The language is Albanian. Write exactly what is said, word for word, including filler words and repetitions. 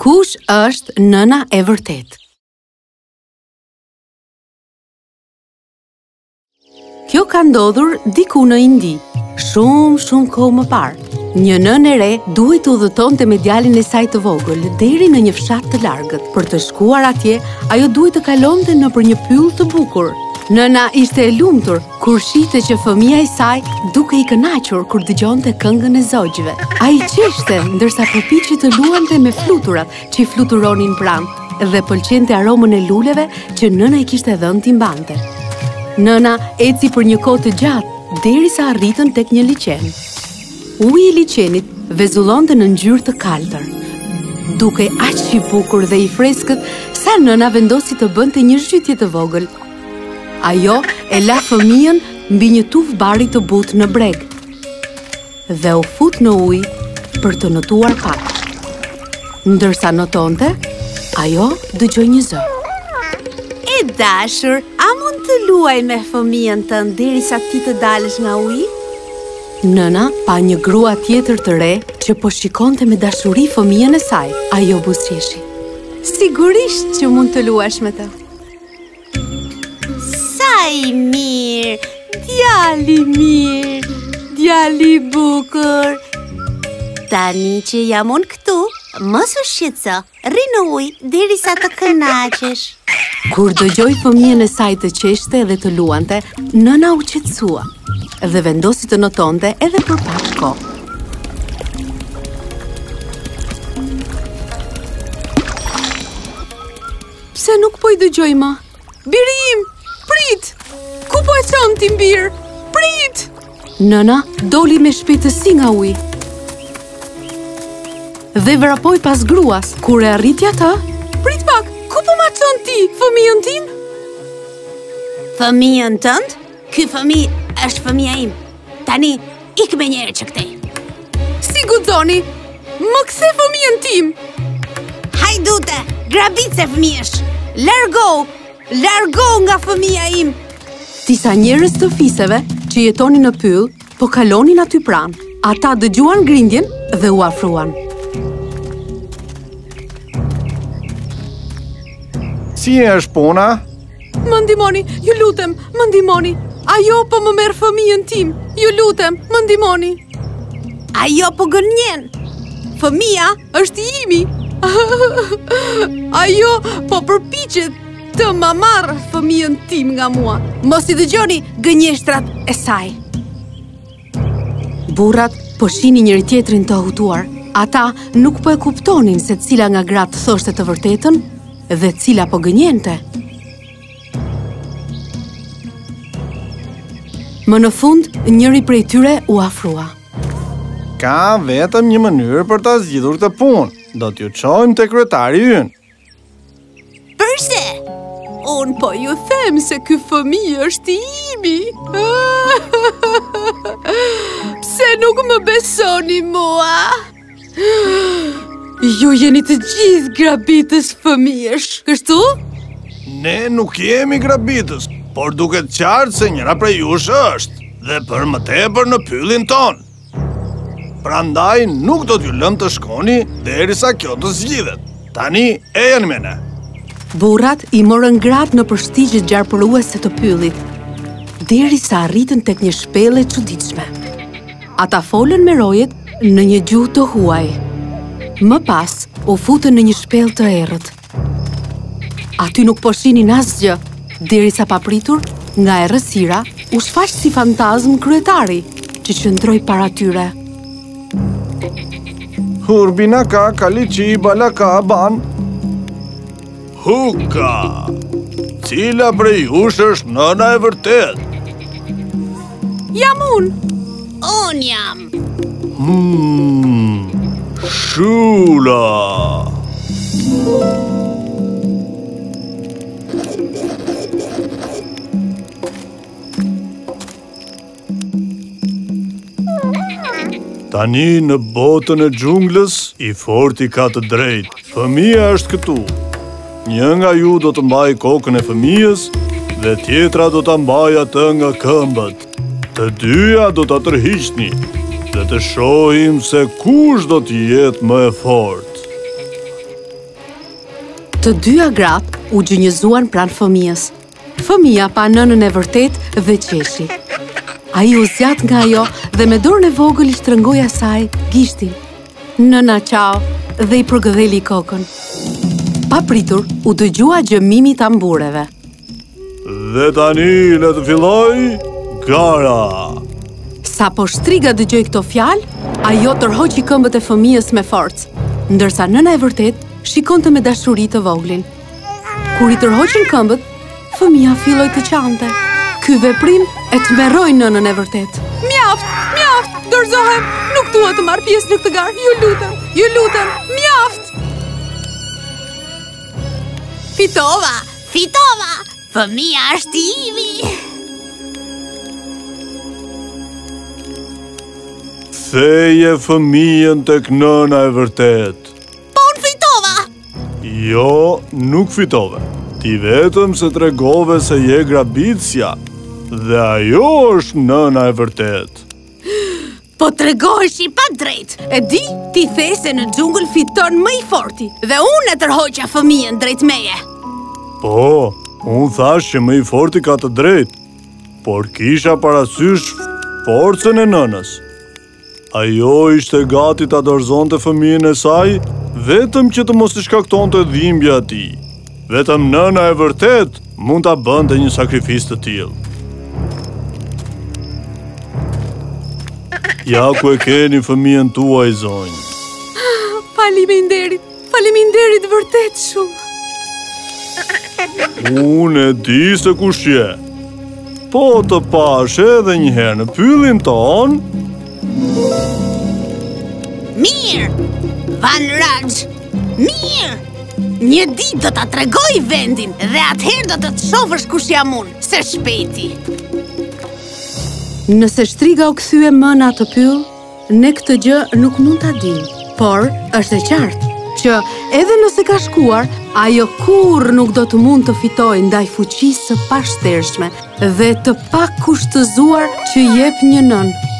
Kush është nëna e vërtet? Kjo ka ndodhur diku në Indi, shumë shumë kohë më parë. Një nënë e re duhej të udhëtonte me djalin e saj të vogël deri në një fshat të largët. Për të shkuar atje, ajo duhej të kalonte nëpër një pyll të bukur. Nëna ishte e lumtur kur shihte që fëmia e saj duke i kënaqur kur dëgjonte këngën e zogjve. Ai qeshte ndërsa përpiqej të luante me fluturat që i fluturonin pranë dhe pëlqente aromën e luleve që nëna i kishte dhënë t'i mbante. Nëna eci për një kohë të gjatë derisa arritën tek një liçen. Uji i liçenit vezullonte në ngjyrë të kaltër. Dukej aq i bukur dhe i freskët sa nëna vendosi të bënte një zhytje të vogël. Ajo e la fëmijën mbi një tufë bari të butë në breg dhe u fut në ujë për të notuar pak. Ndërsa notonte, ajo dëgjoi një zë. E dashur, a mund të luaj me fëmijën tënd derisa ti të dalësh nga uji? Nëna pa një grua tjetër të re që po shikonte me dashuri fëmijën e saj. Ajo buzëqeshi. Sigurisht që mund të luash me të. Sa i mirë, djali mirë, djali bukur. Tani që jam unë këtu, mos u shqetëso, rri në ujë derisa të kënaqesh. Kur dëgjoi fëmijën e saj të qeshte dhe të luante, nëna u qetësua dhe vendosi të notonte edhe për pak kohë. Pse nuk po i dëgjoj më? Biri im, prit! Ku po e çon ti bir? Prit! Nëna doli me shpejtësi nga uji dhe vrapoi pas gruas. Kur e arriti atë, prit pak, ku po ma çon ti, fëmijën tim? Fëmijën tënd? Ky fëmijë është fëmia im. Tani, ik me njerë që këtej. Si guxoni, më kthe fëmijën tim. Hajdute, grabice fëmijësh. Largo, largo nga fëmia im. Disa njerëz të fiseve që jetonin në pyll, po kalonin aty pranë. Ata dëgjuan grindjen dhe u afruan. Si është puna? Më ndihmoni, ju lutem, më ndihmoni. Ajo po më merr fëmijën tim. Ju lutem, më ndihmoni. Ajo po gënjen. Fëmia është i imi. Ajo po përpiqet të ma marrë fëmijën tim nga mua. Mos i dëgjoni gënjeshtrat e saj. Burrat po shihnin njëri tjetrin të hutuar. Ata nuk po e kuptonin se cila nga gratë thoshte të vërtetën dhe cila po gënjente. Më në fund, njëri prej tyre u afrua. Ka vetëm një mënyrë për ta zgjidhur këtë punë. Do t'ju çojmë te kryetari ynë. Përse? Unë po ju them se ky fëmijë është i imi. Pse nuk më besoni mua? Ju jeni të gjithë grabitës fëmijësh, kështu? Ne nuk jemi grabitës, por duket qartë se njëra prej jush është, dhe për më tepër në pyllin ton. Prandaj nuk do t'ju lëm të shkoni derisa kjo të zgjidhet. Tani e janë me ne. Burrat i morën gratë në përshtigjet gjarpëruese të pyllit, derisa arritën tek një shpellë e çuditshme. Ata folën me rojet në një gjuhë të huaj. Më pas, u futën në një shpellë të errët. Aty nuk po shihnin asgjë, derisa papritur, nga errësira, u shfaq si fantazm kryetari, që qëndroi para tyre. Hurbina ka kaliqi balaka ban. Huka! Cila prej jush është nëna e vërtet? Jam unë! Unë jam! Hmm... Shula! Tani në botën e xhunglës, i forti ka të drejtë. Fëmia është këtu. Një nga ju do të mbaj kokën e fëmijës dhe tjetra do të mbaj atë nga këmbët. Të dyja do të tërhiqni dhe të shohim se kush do të jetë më e fortë. Të dyja gratë u gjinjëzuan pranë fëmijës. Fëmija pa nënën e vërtet dhe qeshi. Ai u zjat nga ajo dhe me dorën e vogël i shtrëngoi asaj gishtin. Nëna qau dhe i përgëdheli kokën. Pa pritur, u dëgjua gjëmimi i tambureve. Dhe tani le të filloj gara. Sa po shtriga dëgjoi këto fjalë, ajo tërhoqi këmbët e fëmijës me forcë, ndërsa nëna e vërtet shikonte me dashuri të voglin. Kur i tërhoqën këmbët, fëmija filloi të qante. Ky veprim e tmerroi nënën e vërtet. Mjaft, mjaft, dorëzohem, nuk dua të marr pjesë në këtë garë. Ju lutem, ju lutem, mjaft. Fitova, fitova, fëmija është imi. Theje fëmijën tek nëna e vërtet. Po unë fitova. Jo, nuk fitove. Ti vetëm se tregove se je grabitësja. Dhe ajo është nëna e vërtet. Po tregohesh i pa drejt. E di, ti the se në xhungël fiton më i forti. Dhe unë e tërhoqa fëmijën drejt meje. Po, unë thash që më i forti ka të drejt, por kisha parasysh forcën e nënës. Ajo ishte gati ta dorëzonte fëmijën e saj, vetëm që të mos i shkaktonte dhimbje atij. Vetëm nëna e vërtet mund ta bënte një sakrifisë të tillë. Ja ku e keni fëmijën tuaj, zonjë. Faleminderit, faleminderit vërtet shumë. Unë e di se kush je. Po të pash edhe një herë në pyllin ton. Mirë, Van Raj, mirë. Një ditë do ta tregoj vendin dhe atëherë do të të shohësh kush jam unë, se shpejti. Nëse shtriga u kthye më në atë pyll, ne këtë gjë nuk mund ta dim, por është e qartë që edhe nëse ka shkuar, ajo kurrë nuk do të mund të fitojë ndaj fuqisë së pashtershme dhe të pakushtëzuar që jep një nën.